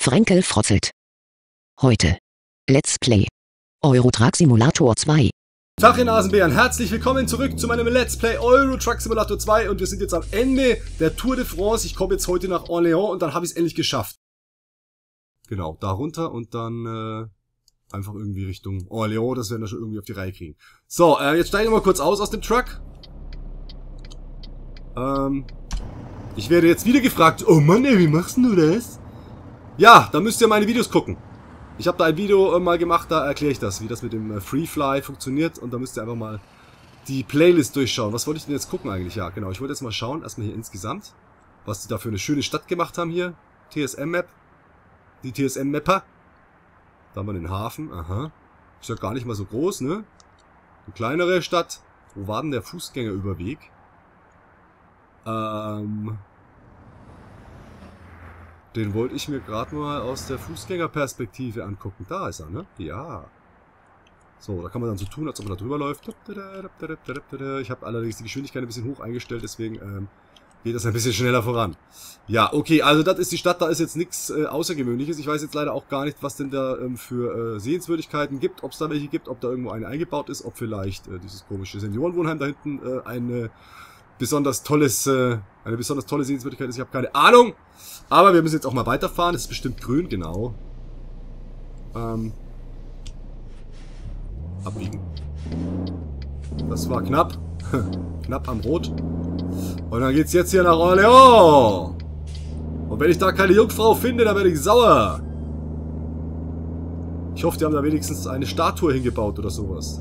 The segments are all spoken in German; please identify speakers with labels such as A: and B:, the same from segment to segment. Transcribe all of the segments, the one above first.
A: Frenkel frotzelt. Heute. Let's Play. Euro Truck Simulator 2.
B: Tag, ihr Nasenbären, herzlich willkommen zurück zu meinem Let's Play Euro Truck Simulator 2 und wir sind jetzt am Ende der Tour de France. Ich komme jetzt heute nach Orléans und dann habe ich es endlich geschafft. Genau, da runter und dann einfach irgendwie Richtung Orléans, das werden wir schon irgendwie auf die Reihe kriegen. So, jetzt steigen wir mal kurz aus dem Truck. Ich werde jetzt wieder gefragt, oh Mann ey, wie machst du das? Ja, da müsst ihr meine Videos gucken. Ich habe da ein Video mal gemacht, da erkläre ich das, wie das mit dem Freefly funktioniert. Und da müsst ihr einfach mal die Playlist durchschauen. Was wollte ich denn jetzt gucken eigentlich? Ja, genau, ich wollte jetzt mal schauen, erstmal hier insgesamt, was die da für eine schöne Stadt gemacht haben hier. TSM-Map. Die TSM-Mapper. Da haben wir den Hafen, aha. Ist ja gar nicht mal so groß, ne? Eine kleinere Stadt. Wo war denn der Fußgängerüberweg? Den wollte ich mir gerade mal aus der Fußgängerperspektive angucken. Da ist er, ne? Ja. So, da kann man dann so tun, als ob man da drüber läuft. Ich habe allerdings die Geschwindigkeit ein bisschen hoch eingestellt, deswegen geht das ein bisschen schneller voran. Ja, okay, also das ist die Stadt, da ist jetzt nichts Außergewöhnliches. Ich weiß jetzt leider auch gar nicht, was denn da für Sehenswürdigkeiten gibt, ob es da welche gibt, ob da irgendwo eine eingebaut ist, ob vielleicht dieses komische Seniorenwohnheim da hinten eine besonders tolle Sehenswürdigkeit ist. Ich habe keine Ahnung. Aber wir müssen jetzt auch mal weiterfahren. Es ist bestimmt grün, genau. Abbiegen. Das war knapp. Knapp am Rot. Und dann geht's jetzt hier nach Orléans. Und wenn ich da keine Jungfrau finde, dann werde ich sauer. Ich hoffe, die haben da wenigstens eine Statue hingebaut oder sowas.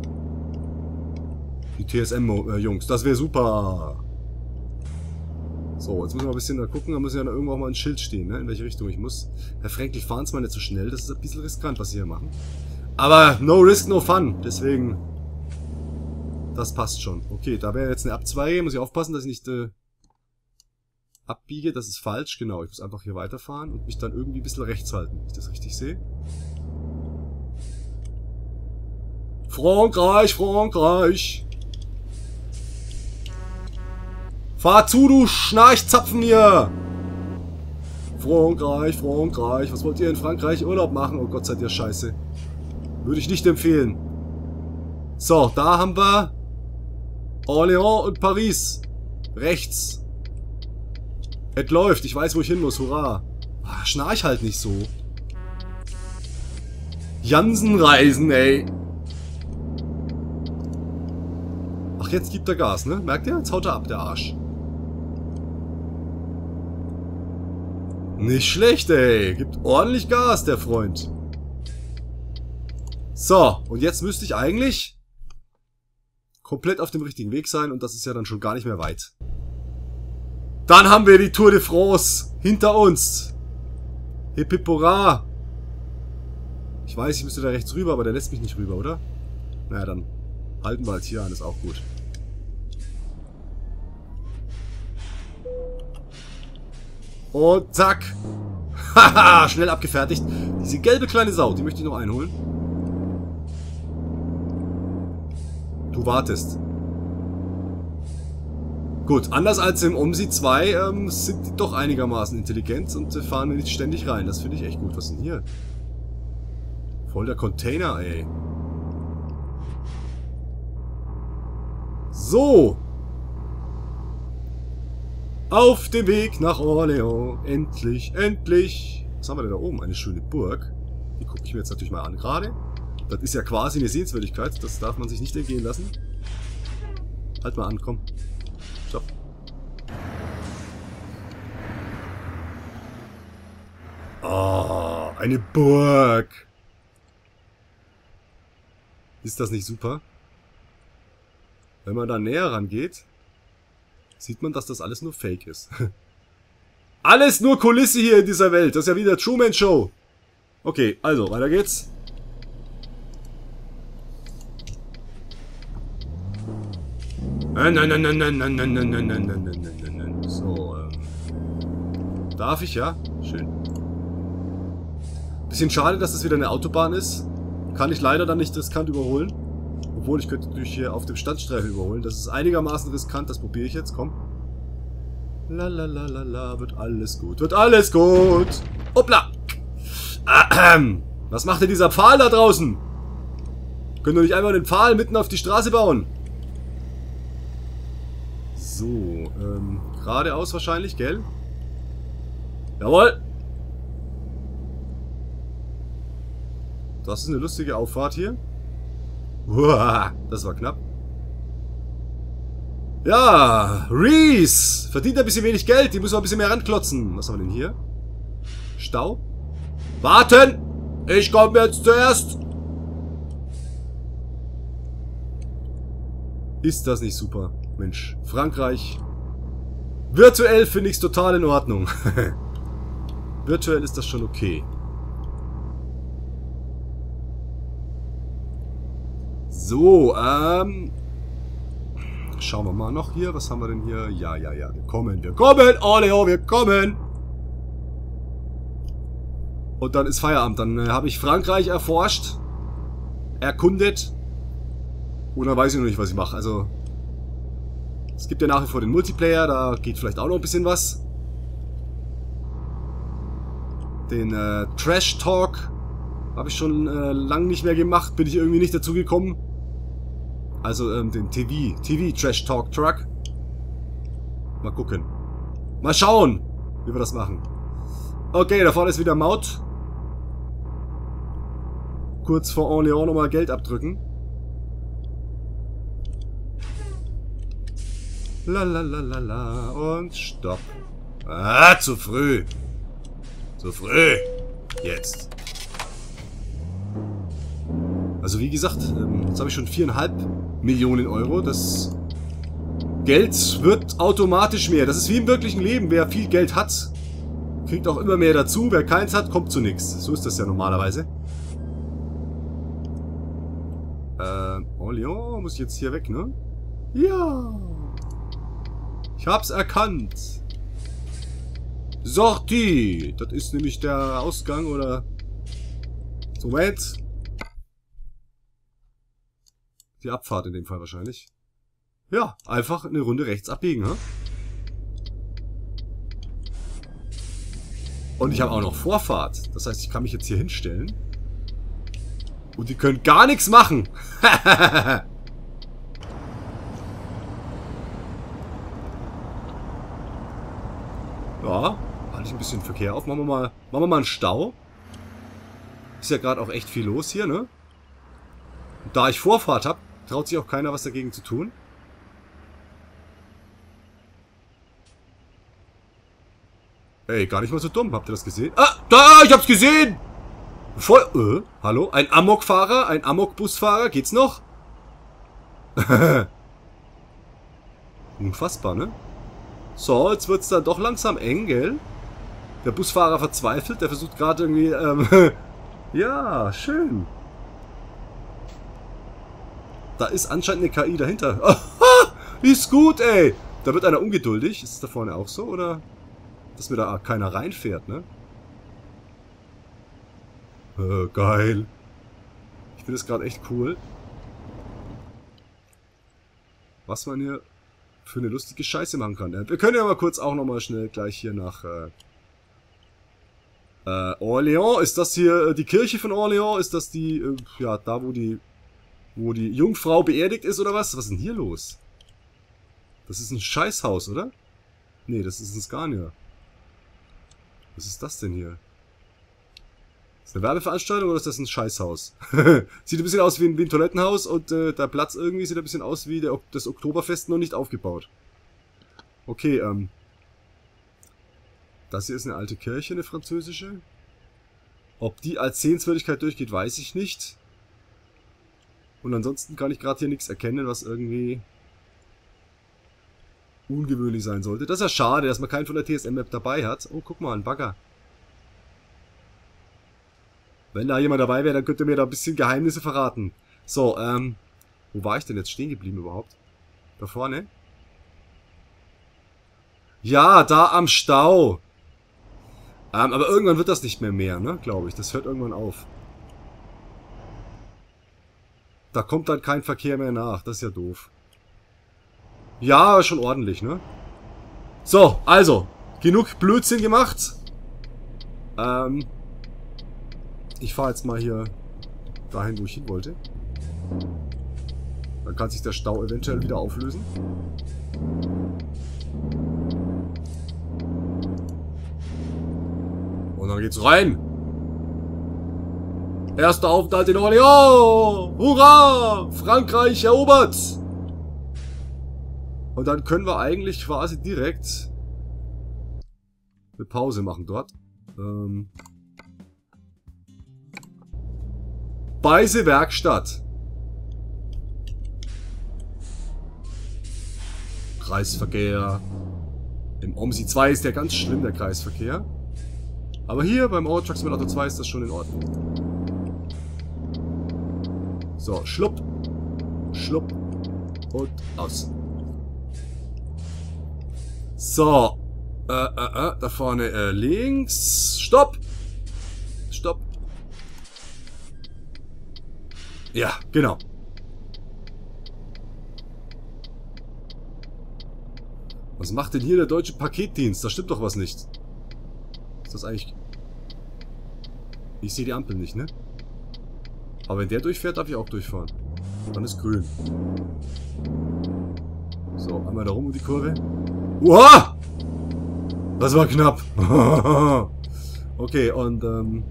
B: Die TSM-Jungs, das wäre super. So, jetzt müssen wir ein bisschen da gucken, da muss ja irgendwo auch mal ein Schild stehen, ne? In welche Richtung ich muss. Herr Frenkel, fahren Sie mal nicht so schnell, das ist ein bisschen riskant, was Sie hier machen. Aber no risk, no fun, deswegen, das passt schon. Okay, da wäre jetzt eine Abzweige, muss ich aufpassen, dass ich nicht abbiege, das ist falsch, genau. Ich muss einfach hier weiterfahren und mich dann irgendwie ein bisschen rechts halten, wenn ich das richtig sehe. Frankreich, Frankreich! Fahr zu, du Schnarchzapfen hier! Frankreich, Frankreich. Was wollt ihr in Frankreich Urlaub machen? Oh Gott, seid ihr scheiße. Würde ich nicht empfehlen. So, da haben wir Orléans und Paris. Rechts. Es läuft. Ich weiß, wo ich hin muss. Hurra. Ach, schnarch halt nicht so. Jansen-Reisen, ey. Ach, jetzt gibt er Gas, ne? Merkt ihr? Jetzt haut er ab, der Arsch. Nicht schlecht, ey. Gibt ordentlich Gas, der Freund. So, und jetzt müsste ich eigentlich komplett auf dem richtigen Weg sein und das ist ja dann schon gar nicht mehr weit. Dann haben wir die Tour de France hinter uns. Hip hip hurra. Ich weiß, ich müsste da rechts rüber, aber der lässt mich nicht rüber, oder? Naja, dann halten wir halt hier an, ist auch gut. Und zack. Haha, schnell abgefertigt. Diese gelbe kleine Sau, die möchte ich noch einholen. Du wartest. Gut, anders als im OMSI 2 sind die doch einigermaßen intelligent und fahren mir nicht ständig rein. Das finde ich echt gut. Was ist denn hier? Voll der Container, ey. So. Auf dem Weg nach Orléans. Endlich, endlich. Was haben wir denn da oben? Eine schöne Burg. Die gucke ich mir jetzt natürlich mal an gerade. Das ist ja quasi eine Sehenswürdigkeit. Das darf man sich nicht entgehen lassen. Halt mal an, komm. Stopp. Oh, eine Burg. Ist das nicht super? Wenn man da näher rangeht, sieht man, dass das alles nur Fake ist. Alles nur Kulisse hier in dieser Welt. Das ist ja wie der Truman Show. Okay, also, weiter geht's. So, darf ich, ja? Schön. Bisschen schade, dass das wieder eine Autobahn ist. Kann ich leider dann nicht riskant überholen. Obwohl, ich könnte natürlich hier auf dem Standstreifen überholen. Das ist einigermaßen riskant, das probiere ich jetzt, komm. Lalalala, wird alles gut. Wird alles gut. Hoppla! Was macht denn dieser Pfahl da draußen? Können wir nicht einfach den Pfahl mitten auf die Straße bauen? So, geradeaus wahrscheinlich, gell? Jawohl! Das ist eine lustige Auffahrt hier. Uah, das war knapp. Ja, Reese! Verdient ein bisschen wenig Geld, die muss man ein bisschen mehr ranklotzen. Was haben wir denn hier? Stau? Warten! Ich komme jetzt zuerst! Ist das nicht super? Mensch, Frankreich. Virtuell finde ich es total in Ordnung. Virtuell ist das schon okay. So, schauen wir mal noch hier. Was haben wir denn hier? Ja, wir kommen. Oleo, wir kommen! Und dann ist Feierabend. Dann habe ich Frankreich erforscht, erkundet. Und dann weiß ich noch nicht, was ich mache. Also, es gibt ja nach wie vor den Multiplayer, da geht vielleicht auch noch ein bisschen was. Den Trash Talk habe ich schon lang nicht mehr gemacht, bin ich irgendwie nicht dazu gekommen. Also den TV Trash Talk Truck. Mal gucken. Mal schauen, wie wir das machen. Okay, da vorne ist wieder Maut. Kurz vor Orléans nochmal Geld abdrücken. Lalalala und stopp. Ah, zu früh. Zu früh. Jetzt. Also wie gesagt, jetzt habe ich schon 4,5 Millionen Euro. Das Geld wird automatisch mehr. Das ist wie im wirklichen Leben. Wer viel Geld hat, kriegt auch immer mehr dazu. Wer keins hat, kommt zu nichts. So ist das ja normalerweise. Orléans muss ich jetzt hier weg, ne? Ja. Ich hab's erkannt. Sortie. Das ist nämlich der Ausgang oder... Moment. Die Abfahrt in dem Fall wahrscheinlich. Ja, einfach eine Runde rechts abbiegen, ne? Und ich habe auch noch Vorfahrt. Das heißt, ich kann mich jetzt hier hinstellen. Und die können gar nichts machen. Ja, halte ich ein bisschen Verkehr auf. Machen wir mal einen Stau. Ist ja gerade auch echt viel los hier, ne? Und da ich Vorfahrt habe, traut sich auch keiner was dagegen zu tun. Ey, gar nicht mal so dumm. Habt ihr das gesehen? Ah, da, ich hab's gesehen! Voll, hallo? Ein Amokfahrer? Ein Amok-Busfahrer? Geht's noch? Unfassbar, ne? So, jetzt wird's dann doch langsam eng, gell? Der Busfahrer verzweifelt. Der versucht gerade irgendwie, ja, schön. Da ist anscheinend eine KI dahinter. Aha, ist gut, ey. Da wird einer ungeduldig. Ist es da vorne auch so, oder? Dass mir da keiner reinfährt, ne? Geil. Ich finde es gerade echt cool. Was man hier für eine lustige Scheiße machen kann. Wir können ja mal kurz auch nochmal schnell gleich hier nach Orléans. Ist das hier die Kirche von Orléans? Ist das die, ja, da wo die Jungfrau beerdigt ist oder was? Was ist denn hier los? Das ist ein Scheißhaus, oder? Nee, das ist ein Scania. Was ist das denn hier? Ist das eine Werbeveranstaltung oder ist das ein Scheißhaus? Sieht ein bisschen aus wie ein Toilettenhaus und der Platz irgendwie sieht ein bisschen aus wie das Oktoberfest noch nicht aufgebaut. Okay, das hier ist eine alte Kirche, eine französische. Ob die als Sehenswürdigkeit durchgeht, weiß ich nicht. Und ansonsten kann ich gerade hier nichts erkennen, was irgendwie ungewöhnlich sein sollte. Das ist ja schade, dass man keinen von der TSM-Map dabei hat. Oh, guck mal, ein Bagger. Wenn da jemand dabei wäre, dann könnte er mir da ein bisschen Geheimnisse verraten. So, wo war ich denn jetzt stehen geblieben überhaupt? Da vorne? Ja, da am Stau. Aber irgendwann wird das nicht mehr, ne? Glaube ich. Das hört irgendwann auf. Da kommt dann kein Verkehr mehr nach. Das ist ja doof. Ja, schon ordentlich, ne? So, also. Genug Blödsinn gemacht. Ich fahre jetzt mal hier dahin, wo ich hin wollte. Dann kann sich der Stau eventuell wieder auflösen. Und dann geht's rein. Erster Aufenthalt in Orléans. Hurra! Frankreich erobert. Und dann können wir eigentlich quasi direkt eine Pause machen dort. Beise Werkstatt. Kreisverkehr. Im OMSI 2 ist der ganz schlimm, der Kreisverkehr. Aber hier beim Euro Truck Simulator 2 ist das schon in Ordnung. So, schlupp. Schlupp. Und aus. So. Da vorne links. Stopp. Stopp. Ja, genau. Was macht denn hier der deutsche Paketdienst? Da stimmt doch was nicht. Ist das eigentlich... Ich sehe die Ampel nicht, ne? Aber wenn der durchfährt, darf ich auch durchfahren. Dann ist grün. So, einmal da rum um die Kurve. Uah! Das war knapp. Okay, und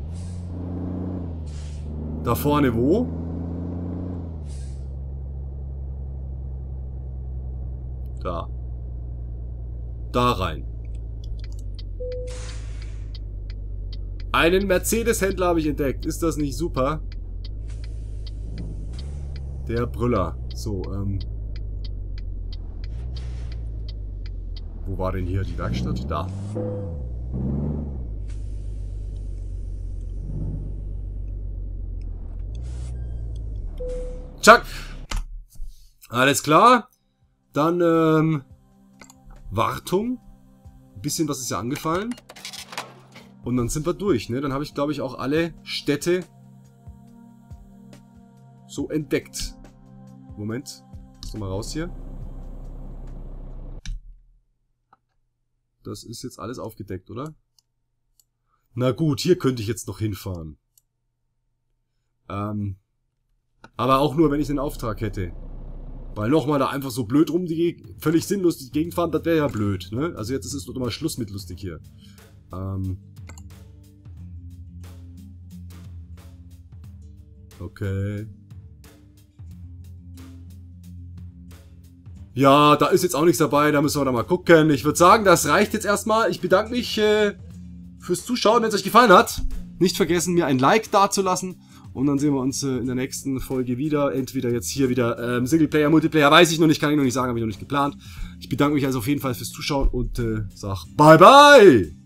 B: da vorne wo? Da. Da rein. Einen Mercedes-Händler habe ich entdeckt. Ist das nicht super? Der Brüller. So, wo war denn hier die Werkstatt? Da. Tschack. Alles klar. Dann, Wartung. Ein bisschen was ist ja angefallen. Und dann sind wir durch, ne? Dann habe ich, glaube ich, auch alle Städte so entdeckt. Moment. Lass doch mal raus hier. Das ist jetzt alles aufgedeckt, oder? Na gut, hier könnte ich jetzt noch hinfahren. Aber auch nur, wenn ich den Auftrag hätte. Weil nochmal da einfach so blöd rum völlig sinnlos die Gegend fahren, das wäre ja blöd, ne? Also jetzt ist es doch mal Schluss mit lustig hier. Okay. Ja, da ist jetzt auch nichts dabei, da müssen wir da mal gucken. Ich würde sagen, das reicht jetzt erstmal. Ich bedanke mich fürs Zuschauen, wenn es euch gefallen hat. Nicht vergessen, mir ein Like dazulassen. Und dann sehen wir uns in der nächsten Folge wieder. Entweder jetzt hier wieder Singleplayer, Multiplayer, weiß ich noch nicht, kann ich noch nicht sagen, habe ich noch nicht geplant. Ich bedanke mich also auf jeden Fall fürs Zuschauen und sag bye bye!